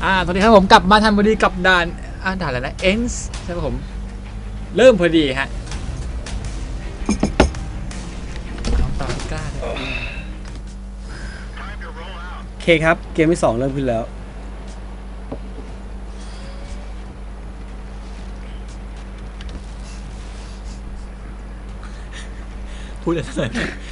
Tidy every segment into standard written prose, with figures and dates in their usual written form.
สวัสดีครับผมกลับมาทันพอดีกับด่านด่านอะไรนะเอ็นส์ใช่ไหมผมเริ่มพอดีฮะน้องตามกล้าโอเคครับเกมที่2เริ่มขึ้นแล้วพูดอะไร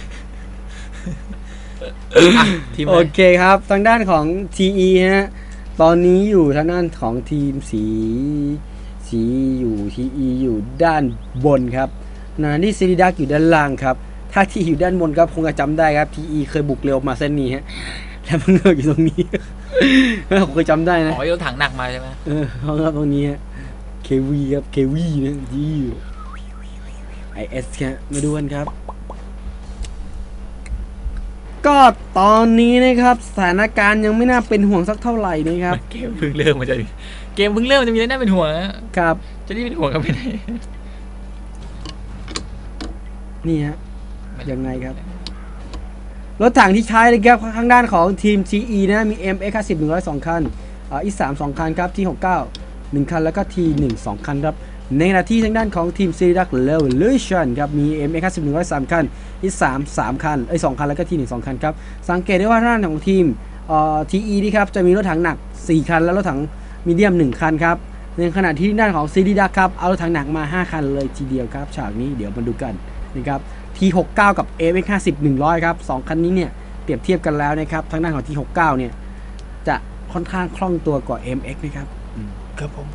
โอเคครับทางด้านของ TE ฮะตอนนี้อยู่ทางด้านของทีมสีอยู่ TE อยู่ด้านบนครับที่ซีรีดักอยู่ด้านล่างครับถ้าที่อยู่ด้านบนครับคงจะจำได้ครับ TE เคยบุกเร็วมาเส้นนี้ฮะแล้วมันอยู่ตรงนี้ผมเคยจำได้นะโยนถังหนักมาใช่ไหมห้องครับตรงนี้ฮะ KV ครับ KV นะดีIS ครับมาดูกันครับก็ตอนนี้นะครับสถานการณ์ยังไม่น่าเป็นห่วงสักเท่าไหร่นะครับเกมเพิ่งเริ่มมันจะมีอะไรน่าเป็นห่วงครับจะนี่เป็นห่วงกันไม่ได้นี่ฮะยังไงครับรถถังที่ใช้นะครับข้างด้านของทีม TE นะมี MX50 102 คันE3 2 คันครับที่69 1 คันแล้วก็ T1 2 คันครับในขณะที่ทางด้านของทีม Seridac Revolution ครับมี MX50 103 คัน E3 3 คัน2 คันแล้วก็ T1 2 คันครับสังเกตได้ว่าทางด้านของทีมTE นี่ครับจะมีรถถังหนัก4 คันและรถถังมีเดียม1 คันครับในขณะที่ด้านของ Seridac ครับเอารถถังหนักมา5 คันเลยทีเดียวครับฉากนี้เดี๋ยวมาดูกันนะครับ T69 กับ MX50 100ครับ2คันนี้เนี่ยเปรียบเทียบกันแล้วนะครับทางด้านของ T69 เนี่ยจะค่อนข้างคล่องตัวกว่า MX นะครับครับผม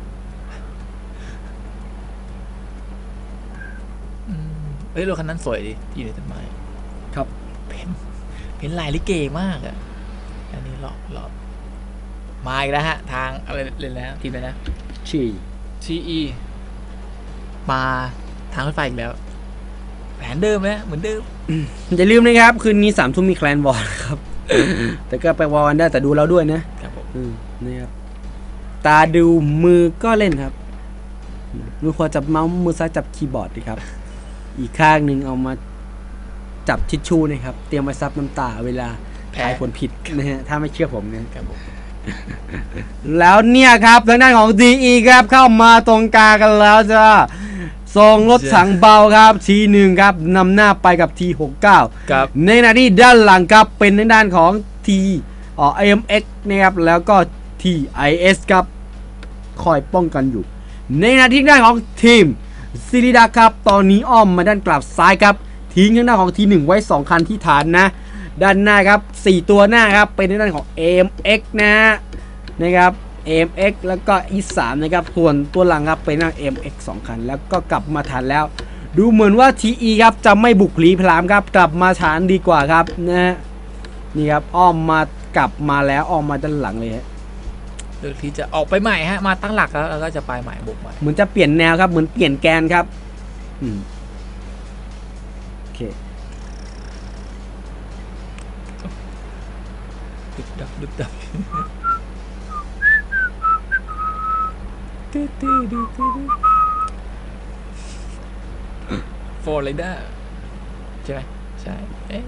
รถคันนั้นสวยดิอยู่ในต้นไม้ครับเป็นลายลิเกมากอ่ะอันนี้หลอกมาอีกแล้วฮะทางอะไรเลยนะทีมเลยนะTEมาทางรถไฟอีกแล้วแผนเดิมไหมเหมือนเดิมอย่าลืมนะครับคืนนี้3 ทุ่มมีแคลนบอลครับแต่ก็ไปวอลได้แต่ดูเราด้วยนะครับผมนี่ครับตาดูมือก็เล่นครับมือขวาจับเมาส์มือซ้ายจับคีย์บอร์ดดีครับอีกข้างหนึ่งเอามาจับทิชชู่นะครับเตรียมไว้ซับน้ำตาเวลาทายผลผิดนะฮะถ้าไม่เชื่อผมนะครับแล้วเนี่ยครับทางด้านของ DE ครับเข้ามาตรงกลางกันแล้วจ้าส่งรถถังเบาครับ T1 ครับนำหน้าไปกับ T69 ครับในขณะที่ด้านหลังครับเป็นทางด้านของ MX นะครับแล้วก็ TIS ครับคอยป้องกันอยู่ในขณะที่ด้านของทีมซิริดาครับตอนนี้อ้อมมาด้านกลับซ้ายครับทิ้งทางด้านของ T1 ไว้2 คันที่ฐานนะด้านหน้าครับ4 ตัวหน้าครับเป็นทางด้านของ MX นะครับ MX แล้วก็ E3 นะครับส่วนตัวหลังครับเป็นทาง MX 2 คันแล้วก็กลับมาฐานแล้วดูเหมือนว่า TE ครับจะไม่บุกหลีพลามครับกลับมาฐานดีกว่าครับนะฮะนี่ครับอ้อมมากลับมาแล้วอ้อมมาด้านหลังเลยฮะเลือกที่จะออกไปใหม่ฮะมาตั้งหลักแล้วก็จะไปใหม่บุกใหม่เหมือนจะเปลี่ยนแนวครับเหมือนเปลี่ยนแกนครับโอเคดึบดับโฟร์ไรเดอร์ใช่ไหมใช่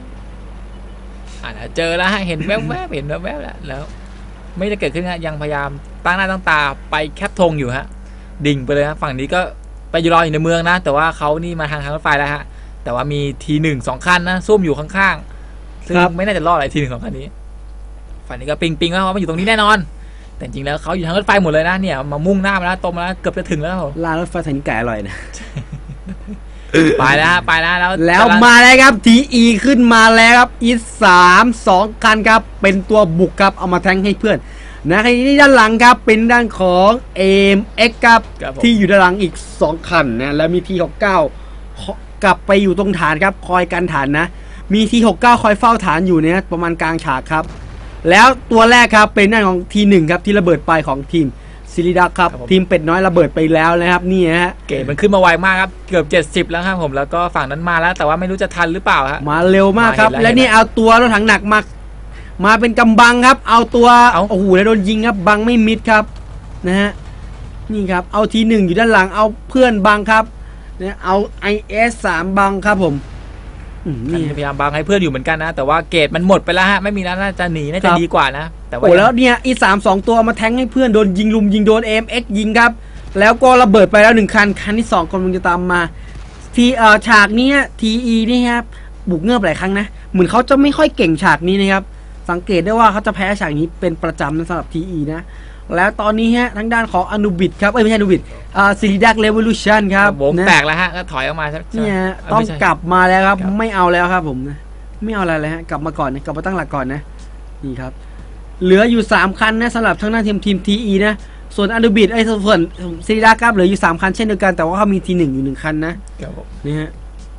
เจอแล้วฮะเห็นแวบเห็นแวบแล้วไม่ได้เกิดขึ้นฮะยังพยายามตั้งหน้าตั้งตาไปแคปธงอยู่ฮะดิ่งไปเลยฮะฝั่งนี้ก็ไปรออยู่ในเมืองนะแต่ว่าเขานี่มาทางรถไฟแล้วฮะแต่ว่ามีT1 2 คันนะซุ่มอยู่ข้างๆซึ่งไม่น่าจะรอดอะไรT1 2 คันนี้ฝั่งนี้ก็ปิงว่ามันอยู่ตรงนี้แน่นอนแต่จริงแล้วเขาอยู่ทางรถไฟหมดเลยนะเนี่ยมามุ่งหน้ามาแล้วตรงมาแล้วเกือบจะถึงแล้วรางรถไฟทางนี้ไก่อร่อยนะไปแล้วแล้วมาแล้วครับ TE ขึ้นมาแล้วครับ E3 2 คันครับเป็นตัวบุกครับเอามาแทงให้เพื่อนนะในที่ด้านหลังครับเป็นด้านของ MX ครับที่อยู่ด้านหลังอีก2 คันนะแล้วมี T69 กลับไปอยู่ตรงฐานครับคอยกันฐานนะมี T69 คอยเฝ้าฐานอยู่เนี่ยประมาณกลางฉากครับแล้วตัวแรกครับเป็นด้านของ T1 ครับที่ระเบิดไปของทีมซิริดักครับทีมเป็ดน้อยระเบิดไปแล้วนะครับนี่ฮะเก๋มันขึ้นมาไวมากครับเกือบ70แล้วครับผมแล้วก็ฝั่งนั้นมาแล้วแต่ว่าไม่รู้จะทันหรือเปล่าฮะมาเร็วมากครับและนี่เอาตัวรถถังหนักมาเป็นกำบังครับเอาตัวโอ้โหแล้วโดนยิงครับบังไม่มิดครับนะฮะนี่ครับเอาT1อยู่ด้านหลังเอาเพื่อนบังครับเนี่ยเอา IS3 บังครับผมนี่พยายามบังให้เพื่อนอยู่เหมือนกันนะ แต่ว่าเกตมันหมดไปแล้วฮะไม่มีแล้วน่าจะหนีน่าจะดีกว่านะแต่ว่าโอ้แล้วเนี่ยอี3 2ตัวมาแทงให้เพื่อนโดนยิงลุมยิงโดน AMX ยิงครับแล้วก็ระเบิดไปแล้ว1 คันคันที่2กำลังจะตามมาที่ฉากนี้ TE นี่ครับบุกเงือบหลายครั้งนะเหมือนเขาจะไม่ค่อยเก่งฉากนี้นะครับสังเกตได้ว่าเขาจะแพ้ฉากนี้เป็นประจำนะสำหรับ TE นะแล้วตอนนี้ฮะทางด้านของอนุบิดครับไม่ใช่อนุบิดซิลิดักเรวิลูชันครับวงนะแตกแล้วฮะก็ถอยออกมาใช่เนี่ยเต้องไม่ใช่กลับมาแล้วครับครับไม่เอาแล้วครับผมนะไม่เอาอะไรเลยฮะกลับมาก่อนนะกลับมาตั้งหลักก่อนนะนี่ครับเหลืออยู่3 คันนะสำหรับทางด้านทีม TE นะส่วนอนุบิดส่วนซิลิดักครับเหลืออยู่3 คันเช่นเดียวกันแต่ว่าเขามีT1อยู่1 คันนะครับผมนี่ฮะ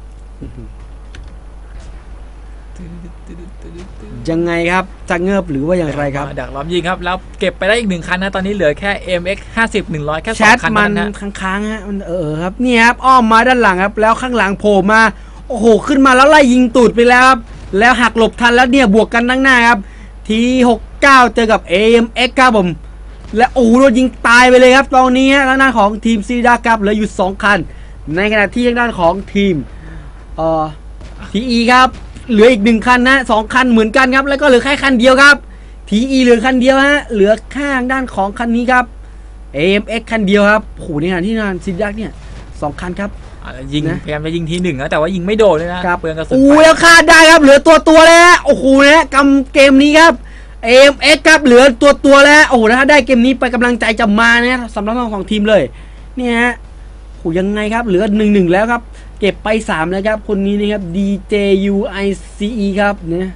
ยังไงครับจะเงิบหรือว่าอย่างไรครับดักล้อมยิงครับแล้วเก็บไปได้อีก1 คันนะตอนนี้เหลือแค่ MX 50 100แค่แชท 2 คันมัเท่าน นั้นนะค้างๆฮะมันครับนี่ครับอ้อมมาด้านหลังครับแล้วข้างหลังโผล่มาโอ้โหขึ้นมาแล้วไล่ยิงตูดไปแล้วครับแล้วหักหลบทันแล้วเนี่ยบวกกันตั้งหน้าครับที69เจอกับ AMX ครับผมและโอ้โหโดนยิงตายไปเลยครับตอนนี้ทางด้านของทีมซีดาครับเหลืออยู่2 คันในขณะที่ทางด้านของทีมTE ครับเหลืออีก1 คันนะ2 คันเหมือนกันครับแล้วก็เหลือแค่คันเดียวครับ TE เหลือคันเดียวฮะเหลือข้างด้านของคันนี้ครับ AMX คันเดียวครับโอ้โหในขณะที่นานซิดยักเนี่ย2 คันครับยิงนะพยายามจะยิงที1นะแต่ว่ายิงไม่โดนเลยนะครับ เปลืองกระสุนโอ้ไปแล้วคาดได้ครับเหลือตัวแล้วฮะโอ้โหนะกำเกมนี้ครับ AMX ครับเหลือตัวแล้วโอ้โหถ้าได้เกมนี้ไปกำลังใจจะมาเนี่ยสำหรับของทีมเลยเนี่ยฮะโอ้ยังไงครับเหลือ1-1แล้วครับเก็บไป3แล้วครับคนนี้นะครับ DJUICE ครับเนี่ย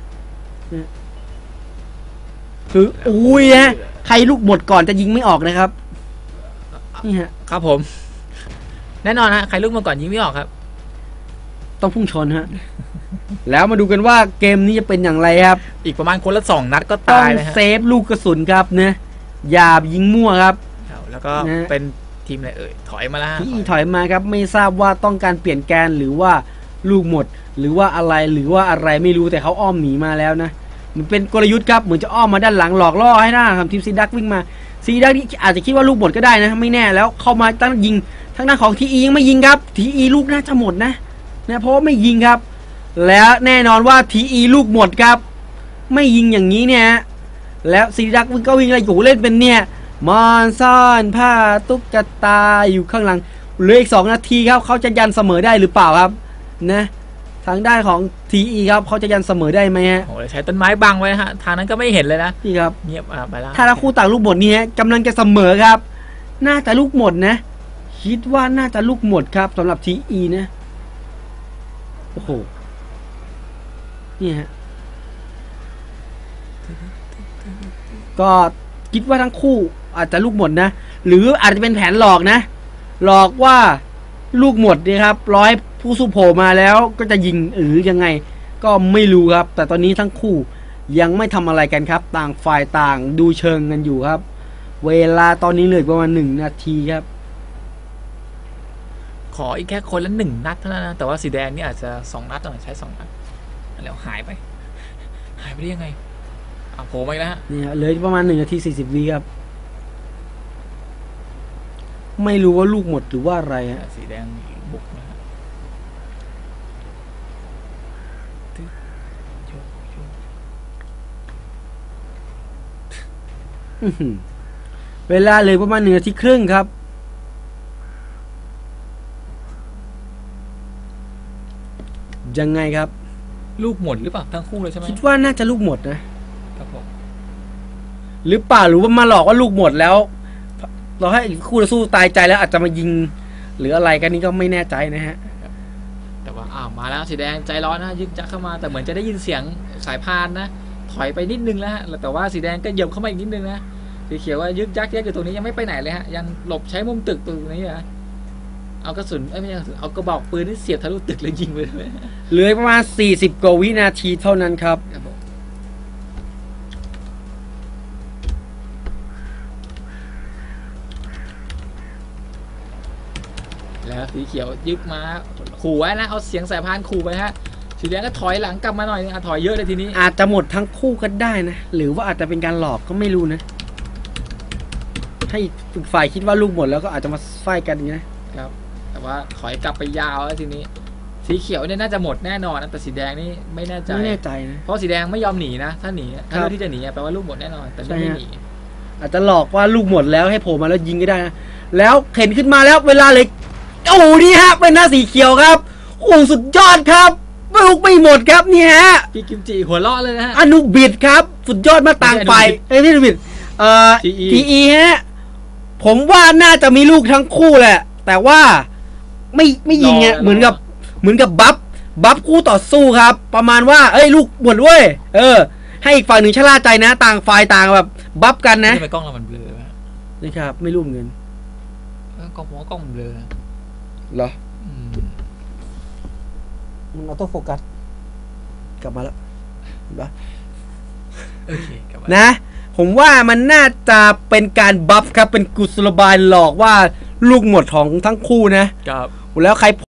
คืออุ้ยฮะใครลูกหมดก่อนจะยิงไม่ออกนะครับนี่ฮะครับผมแน่นอนฮะใครลูกมาก่อนยิงไม่ออกครับต้องพุ่งชนฮะ แล้วมาดูกันว่าเกมนี้จะเป็นอย่างไรครับอีกประมาณคนละ2 นัดก็ต้อตาง ยนะฮะเซฟลูกกระสุนครับนะอย่ายิงมั่วครับแล้วก็นะเป็นทีมอะไรเอ่ยถอยมาแล้วฮะที่ถอยมาครับไม่ทราบว่าต้องการเปลี่ยนแกนหรือว่าลูกหมด หรือว่าอะไรไม่รู้แต่เขาอ้อมหนีมาแล้วนะมันเป็นกลยุทธ์ครับเหมือนจะอ้อมมาด้านหลังหลอกล่อให้หน้าทำทีมซีดักวิ่งมาซีดักนี่อาจจะคิดว่าลูกหมดก็ได้นะไม่แน่แล้วเข้ามาตั้งยิงทั้งด้านของTEยังไม่ยิงครับTEลูกน่าจะหมดนะเพราะว่าไม่ยิงครับ แล้วแน่นอนว่าTEลูกหมดครับไม่ยิงอย่างนี้เนี่ยแล้วซีดักก็วิ่งอะไรอยู่เล่นเป็นเนี่ยมอนซ่อนผ้าตุ๊กตาอยู่ข้างหลังเหลืออีก2 นาทีครับเขาจะยันเสมอได้หรือเปล่าครับนะทางด้านของ TE ครับเขาจะยันเสมอได้ไหมฮะโอ้โหใช้ต้นไม้บังไว้ฮะทางนั้นก็ไม่เห็นเลยนะนี่ครับเงียบไปแล้วถ้าทั้งคู่ต่างลูกหมดนี่ฮะกำลังจะเสมอครับน่าจะลูกหมดนะคิดว่าน่าจะลูกหมดครับสำหรับ TE นะโอ้โหนี่ฮะก็คิดว่าทั้งคู่อาจจะลูกหมดนะหรืออาจจะเป็นแผนหลอกนะหลอกว่าลูกหมดเนี่ยครับร้อยผู้สู้โผล่มาแล้วก็จะยิงหรือยังไงก็ไม่รู้ครับแต่ตอนนี้ทั้งคู่ยังไม่ทำอะไรกันครับต่างฝ่ายต่างดูเชิงกันอยู่ครับเวลาตอนนี้เหลือประมาณ1 นาทีครับขออีกแค่คนละ1 นัดเท่านั้นนะแต่ว่าสีแดงนี่อาจจะ2 นัดต้องใช้2 นัดแล้วหายไปได้ยังไงโผล่มาอีกแล้วฮะนี่ฮะเหลือประมาณ1 นาที 40 วิครับไม่รู้ว่าลูกหมดหรือว่าอะไรฮะสีแดงบุกนะฮะเวลาเหลือประมาณ1 นาทีครึ่งครับยังไงครับลูกหมดหรือเปล่าทั้งคู่เลยใช่ไหมคิดว่าน่าจะลูกหมดนะครับผมหรือเปล่าหรือว่ามาหลอกว่าลูกหมดแล้วเราให้คู่ต่อสู้ตายใจแล้วอาจจะมายิงหรืออะไรกันนี่ก็ไม่แน่ใจนะฮะแต่ว่ามาแล้วสีแดงใจร้อนนะยึกจักเข้ามาแต่เหมือนจะได้ยินเสียงสายพานนะถอยไปนิดนึงแล้วฮะแต่ว่าสีแดงก็เหยียบเข้ามาอีกนิดนึงนะสีเขียวว่ายึกยักอยู่ตรงนี้ยังไม่ไปไหนเลยฮะยังหลบใช้มุมตึกตรงนี้ฮะเอากระสุนไม่ใช่กระสุนเอากระบอกปืนที่เสียบทะลุตึกแล้วยิงไปเลยเหลือประมาณ40 กว่าวินาทีเท่านั้นครับครับผมแล้วสีเขียวยึกมาขู่ไว้นะเอาเสียงสายพานขู่ไปฮะสีแดงก็ถอยหลังกลับมาหน่อยนึงถอยเยอะเลยทีนี้อาจจะหมดทั้งคู่ก็ได้นะหรือว่าอาจจะเป็นการหลอกก็ไม่รู้นะถ้าอีกฝ่ายคิดว่าลูกหมดแล้วก็อาจจะมาไฟกันอย่างนี้นะครับแต่ว่าถอยกลับไปยาวแล้วทีนี้สีเขียวเนี่ยน่าจะหมดแน่นอนนะแต่สีแดงนี่ไม่แน่ใจไม่แน่ใจนะเพราะสีแดงไม่ยอมหนีนะถ้าหนีถ้าเลือกที่จะหนีแปลว่าลูกหมดแน่นอนแต่ไม่หนีอาจจะหลอกว่าลูกหมดแล้วให้โผล่มาแล้วยิงก็ได้นะแล้วเข็นขึ้นมาแล้วเวลาเลยโอ้โหนี่ฮะเป็นหน้าสีเขียวครับโอ้สุดยอดครับลูกไม่หมดครับนี่ฮะพี่กิมจิหัวเราะเลยนะฮะอนุบิดครับสุดยอดมาต่างไฟไม่อนุบิดTE ฮะผมว่าน่าจะมีลูกทั้งคู่แหละ แต่ว่าไม่ยิงไงเหมือนกับบัฟคู่ต่อสู้ครับ ประมาณว่าเอ้ยลูกหมดเว้ยให้อีกฝั่งหนึ่งชะล่าใจนะต่างฝ่ายต่างแบบบัฟกันนะทำไมกล้องเรามันเบลอวะนี่ครับไม่รู้เงินกล้องผมว่ากล้องมันเบลอเหรอมันออโต้โฟกัสกลับมาแล้วเห็นปะโอเคกลับมานะผมว่ามันน่าจะเป็นการบัฟครับเป็นกุศโลบายหลอกว่าลูกหมดของทั้งคู่นะครับ แล้วใคร